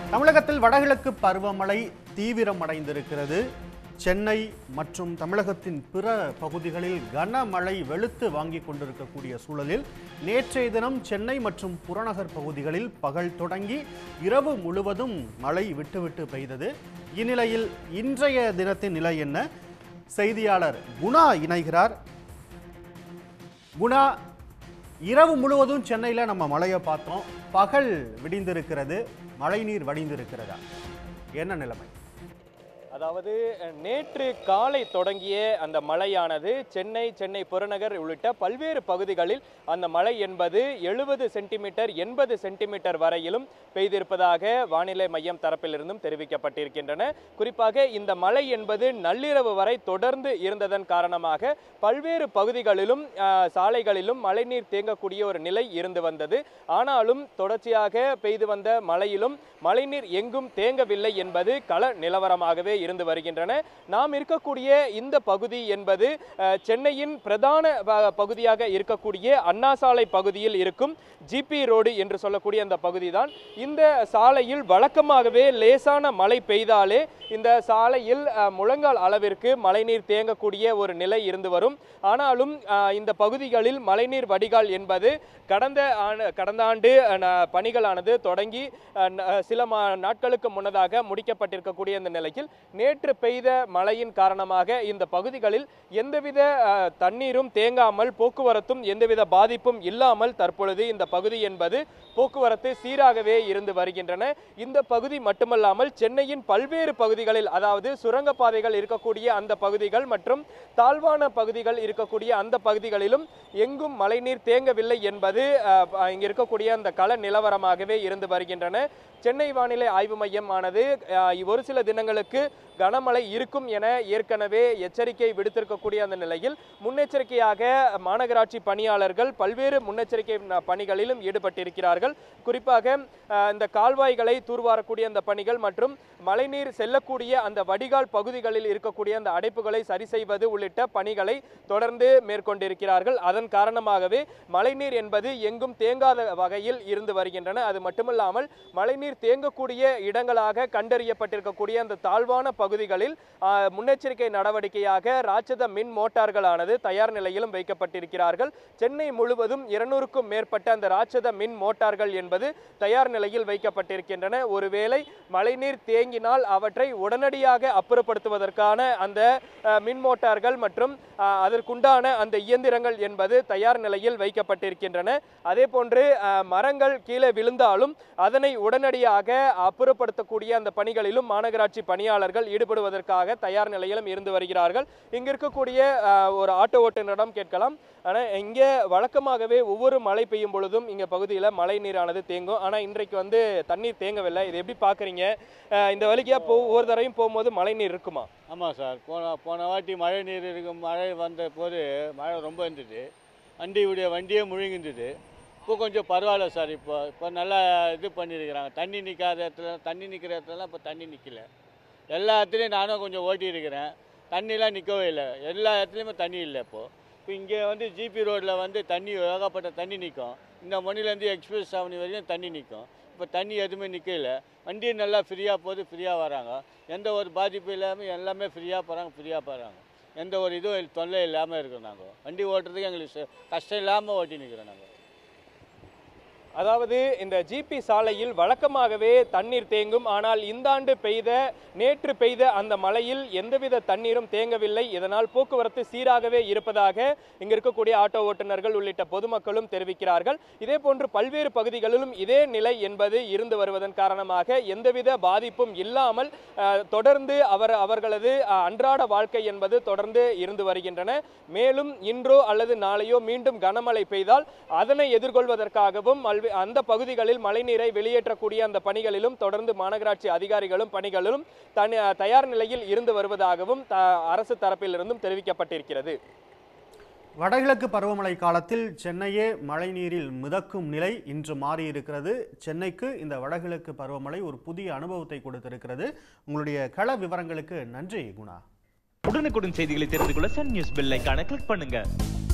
தமிழகத்தில் வடகிழக்கு பருவமழை தீவிரமடைந்திருக்கிறது. சென்னை மற்றும் தமிழகத்தின் பிற பகுதிகளில் கனமழை வெளுத்து வாங்கிக் கொண்டிருக்கக்கூடிய சூழலில் நேற்றைய தினம் சென்னை மற்றும் புறநகர் பகுதிகளில் பகல் தொடங்கி இரவு முழுவதும் மழை விட்டுவிட்டு பெய்தது. இந்நிலையில் இன்றைய தினத்தின் நிலை என்ன? செய்தியாளர் குணா இணைகிறார். குணா, இரவு முழுவதும் சென்னையில் நம்ம மழையை பார்த்தோம். பகல் விடிந்திருக்கிறது, மழை நீர் வடிந்திருக்கிறதா? என்ன நிலைமை? அதாவது நேற்று காலை தொடங்கிய அந்த மழையானது சென்னை புறநகர் உள்ளிட்ட பல்வேறு பகுதிகளில் அந்த மழை என்பது 70 சென்டிமீட்டர் 80 சென்டிமீட்டர் வரையிலும் பெய்திருப்பதாக வானிலை மையம் தரப்பிலிருந்தும் தெரிவிக்கப்பட்டிருக்கின்றன. குறிப்பாக இந்த மழை என்பது நள்ளிரவு வரை தொடர்ந்து இருந்ததன் காரணமாக பல்வேறு பகுதிகளிலும் சாலைகளிலும் மழைநீர் தேங்கக்கூடிய ஒரு நிலை இருந்து வந்தது. ஆனாலும் தொடர்ச்சியாக பெய்து வந்த மழையிலும் மழைநீர் எங்கும் தேங்கவில்லை என்பது கள நிலவரமாகவே இருந்து வருகின்றன. நாம் இருக்கக்கூடிய இந்த பகுதி என்பது சென்னையின் பிரதான பகுதியாக இருக்கக்கூடிய அண்ணா சாலை பகுதியில் இருக்கும் ஜிபி ரோடு என்று சொல்லக்கூடிய அந்த பகுதி தான். இந்த சாலையில் வழக்கமாகவே லேசான மழை பெய்தாலே இந்த சாலையில் முழங்கால் அளவிற்கு மழைநீர் தேங்கக்கூடிய ஒரு நிலை இருந்து வரும். ஆனாலும் இந்த பகுதிகளில் மழைநீர் வடிகால் என்பது கடந்த ஆண்டு பணிகளானது தொடங்கி சில நாட்களுக்கு முன்னதாக முடிக்கப்பட்டிருக்கக்கூடிய இந்த நிலையில் நேற்று பெய்த மழையின் காரணமாக இந்த பகுதிகளில் எந்தவித தண்ணீரும் தேங்காமல் போக்குவரத்தும் எந்தவித பாதிப்பும் இல்லாமல் தற்பொழுது இந்த பகுதி என்பது போக்குவரத்து சீராகவே இருந்து வருகின்றன. இந்த பகுதி மட்டுமல்லாமல் சென்னையின் பல்வேறு பகுதிகளில், அதாவது சுரங்கப்பாதைகள் இருக்கக்கூடிய அந்த பகுதிகள் மற்றும் தாழ்வான பகுதிகள் இருக்கக்கூடிய அந்த பகுதிகளிலும் எங்கும் மழைநீர் தேங்கவில்லை என்பது இங்கு இருக்கக்கூடிய அந்த கள நிலவரமாகவே இருந்து வருகின்றன. சென்னை வானிலை ஆய்வு மையம் ஆனது ஒரு சில தினங்களுக்கு கனமழை இருக்கும் என ஏற்கனவே எச்சரிக்கை விடுத்திருக்கக்கூடிய அந்த நிலையில் முன்னெச்சரிக்கையாக மாநகராட்சி பணியாளர்கள் பல்வேறு முன்னெச்சரிக்கை பணிகளிலும் ஈடுபட்டிருக்கிறார்கள். குறிப்பாக இந்த கால்வாய்களை தூர்வாரக்கூடிய அந்த பணிகள் மற்றும் மழைநீர் செல்லக்கூடிய அந்த வடிகால் பகுதிகளில் இருக்கக்கூடிய அந்த அடைப்புகளை சரி செய்வது உள்ளிட்ட பணிகளை தொடர்ந்து மேற்கொண்டிருக்கிறார்கள். அதன் காரணமாகவே மழைநீர் என்பது எங்கும் தேங்காத வகையில் இருந்து வருகின்றன. அது மட்டுமல்லாமல் மழைநீர் தேங்கக்கூடிய இடங்களாக கண்டறியப்பட்டிருக்கக்கூடிய அந்த தாழ்வான பகுதிகளில் முன்னெச்சரிக்கை நடவடிக்கையாக ராட்சத மின் மோட்டார்களானது தயார் நிலையிலும் வைக்கப்பட்டிருக்கிறார்கள். சென்னை முழுவதும் 200க்கும் மேற்பட்ட அந்த ராட்சத மின் மோட்டார்கள் என்பது தயார் நிலையில் வைக்கப்பட்டிருக்கின்றன. ஒருவேளை மழைநீர் தேங்கினால் அவற்றை உடனடியாக அப்புறப்படுத்துவதற்கான அந்த மின் மோட்டார்கள் மற்றும் அதற்குண்டான அந்த இயந்திரங்கள் என்பது தயார் நிலையில் வைக்கப்பட்டிருக்கின்றன. அதே போன்று மரங்கள் கீழே விழுந்தாலும் அதனை உடனடியாக அப்புறப்படுத்தக்கூடிய அந்த பணிகளிலும் மாநகராட்சி பணியாளர்கள் ஈடுபடுவதற்காக தயார் நிலையிலும் இருந்து வருகிறார்கள். இங்க இருக்கக்கூடிய ஒரு ஆட்டோ ஓட்டுநரிடம் கேட்கலாம். ஆனால் இங்கே வழக்கமாகவே ஒவ்வொரு மழை பெய்யும் பொழுதும் இங்கே பகுதியில் மழை நீரானது தேங்கும். ஆனால் இன்றைக்கு வந்து தண்ணீர் தேங்கவில்லை. இது எப்படி பார்க்குறீங்க? இந்த வழியாக ஒவ்வொரு தடவையும் போகும்போது மழை நீர் இருக்குமா? ஆமாம் சார், போன வாட்டி மழை நீர் இருக்கும். மழை வந்த போது மழை ரொம்ப இருந்தது, வண்டியே முழுங்கிருந்தது. இப்போ கொஞ்சம் பரவாயில்ல சார். இப்போ நல்லா இது பண்ணியிருக்கிறாங்க. தண்ணி நிற்கிற இடத்துலலாம் இப்போ தண்ணி நிற்கல. எல்லா இடத்துலையும் நானும் கொஞ்சம் ஓட்டியிருக்கிறேன். தண்ணிலாம் நிற்கவே இல்லை. எல்லா இடத்துலையுமே தண்ணி இல்லை. இப்போ இங்கே வந்து ஜிபி ரோட்டில் வந்து தண்ணி ஏகப்பட்ட தண்ணி நிற்கும். இந்த மணிலேருந்து எக்ஸ்பிரஸ் ஆவணி வரைக்கும் தண்ணி நிற்கும். இப்போ தண்ணி எதுவுமே நிற்கல. வண்டி நல்லா ஃப்ரீயாக போகுது, ஃப்ரீயாக வராங்க. எந்த ஒரு பாதிப்பு இல்லாமல் எல்லாமே ஃப்ரீயாக போகிறாங்க. எந்த ஒரு இதுவும் தொல்லை இல்லாமல் இருக்கோம். நாங்கள் வண்டி ஓட்டுறதுக்கு எங்களுக்கு கஷ்டம் இல்லாமல் ஓட்டி நிற்கிறோம். நாங்கள் அதாவது இந்த ஜிபி சாலையில் வழக்கமாகவே தண்ணீர் தேங்கும். ஆனால் இந்த ஆண்டு நேற்று பெய்த அந்த மழையில் எந்தவித தண்ணீரும் தேங்கவில்லை. இதனால் போக்குவரத்து சீராகவே இருப்பதாக இங்க இருக்கக்கூடிய ஆட்டோ ஓட்டுநர்கள் உள்ளிட்ட பொதுமக்களும் தெரிவிக்கிறார்கள். இதே போன்று பல்வேறு பகுதிகளிலும் இதே நிலை என்பது இருந்து வருவதன் காரணமாக எந்தவித பாதிப்பும் இல்லாமல் தொடர்ந்து அவர்களது அன்றாட வாழ்க்கை என்பது தொடர்ந்து இருந்து வருகின்றன. மேலும் இன்றோ அல்லது நாளையோ மீண்டும் கனமழை பெய்தால் அதனை எதிர்கொள்வதற்காகவும் அந்த பகுதிகளில் மழைநீரை வெளியேற்றக்கூடிய அந்த பணிகளிலும் தொடர்ந்து மாநகராட்சி அதிகாரிகளும் பணிகளும் தயார் நிலையில் இருந்து வருவதாகவும் அரசு தரப்பிலிருந்தும் தெரிவிக்கப்பட்டிருக்கிறது. வடகிழக்கு பருவமழை காலத்தில் சென்னையே மழைநீரில் மிதக்கும் நிலை இன்று மாறியிருக்கிறது. சென்னைக்கு இந்த வடகிழக்கு பருவமழை ஒரு புதிய அனுபவத்தை கொடுத்திருக்கிறது. உங்களுடைய கள விவரங்களுக்கு நன்றி குணா. உடனுக்குடன் செய்திகளை தெரிந்து கொள்ள சன் நியூஸ் பெல் ஐகானை கிளிக் பண்ணுங்க.